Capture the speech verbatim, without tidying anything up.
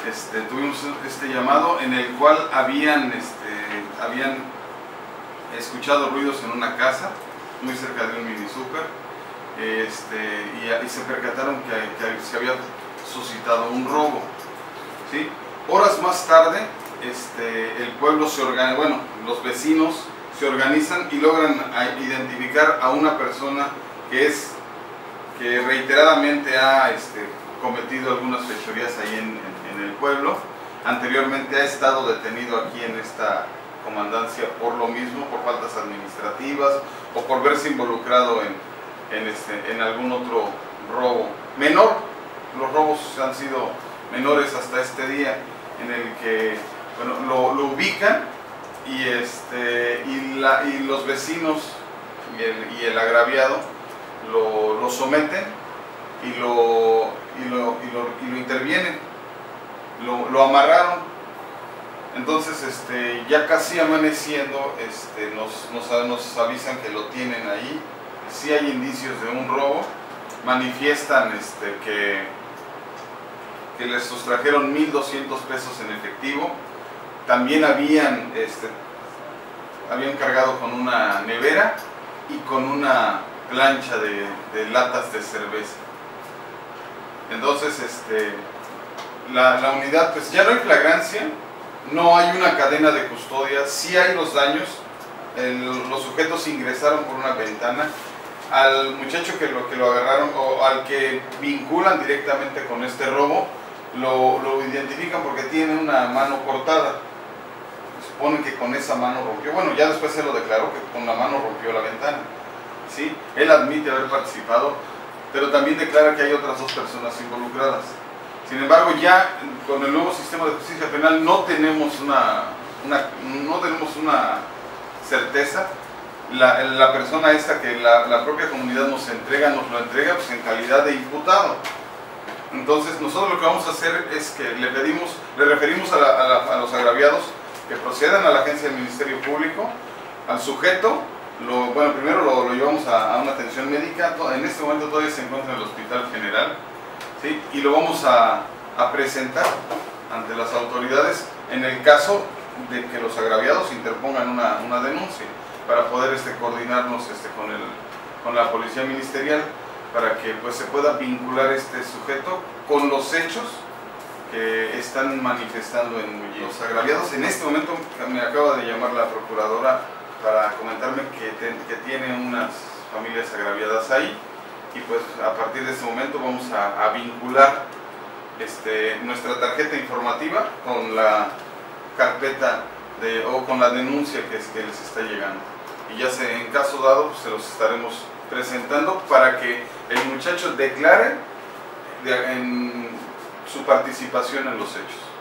este, tuvimos este llamado en el cual habían, este, habían escuchado ruidos en una casa muy cerca de un mini súper, este, y, y se percataron que, que se había suscitado un robo, ¿sí? Horas más tarde, este, el pueblo se organiza, bueno, los vecinos se organizan y logran identificar a una persona que es que reiteradamente ha este, cometido algunas fechorías ahí en, en, en el pueblo. Anteriormente ha estado detenido aquí en esta comandancia por lo mismo, por faltas administrativas o por verse involucrado en, en, este, en algún otro robo menor. Los robos han sido menores hasta este día, en el que bueno, lo, lo ubican y, este, y, la, y los vecinos y el, y el agraviado lo, lo someten y lo, y lo, y lo, y lo intervienen, lo, lo amarraron. Entonces este, ya casi amaneciendo este, nos, nos, nos avisan que lo tienen ahí. Sí hay indicios de un robo, manifiestan este, que, que les sustrajeron mil doscientos pesos en efectivo. También habían, este, habían cargado con una nevera y con una plancha de, de latas de cerveza. Entonces este, la, la unidad, pues ya no hay flagrancia, no hay una cadena de custodia, sí hay los daños. El, los sujetos ingresaron por una ventana. Al muchacho que lo, que lo agarraron o al que vinculan directamente con este robo, lo, lo identifican porque tiene una mano cortada. Suponen que con esa mano rompió, bueno, ya después se lo declaró que con la mano rompió la ventana, ¿sí? Él admite haber participado, pero también declara que hay otras dos personas involucradas. Sin embargo, ya con el nuevo sistema de justicia penal no tenemos una, una, no tenemos una certeza. La, la persona esta que la, la propia comunidad nos entrega, nos lo entrega pues, en calidad de imputado. Entonces nosotros lo que vamos a hacer es que le pedimos, le referimos a, la, a, la, a los agraviados que procedan a la agencia del Ministerio Público, al sujeto, lo, bueno, primero lo, lo llevamos a, a una atención médica. En este momento todavía se encuentra en el Hospital General, ¿sí? Y lo vamos a, a presentar ante las autoridades en el caso de que los agraviados interpongan una, una denuncia, para poder este, coordinarnos este, con, el, con la Policía Ministerial, para que pues, se pueda vincular este sujeto con los hechos que están manifestando en Mulli. Los agraviados, en este momento me acaba de llamar la procuradora para comentarme que, te, que tiene unas familias agraviadas ahí, y pues a partir de este momento vamos a, a vincular este, nuestra tarjeta informativa con la carpeta de, o con la denuncia que, es, que les está llegando. Y ya se, en caso dado pues, se los estaremos presentando para que el muchacho declare de, en su participación en los hechos.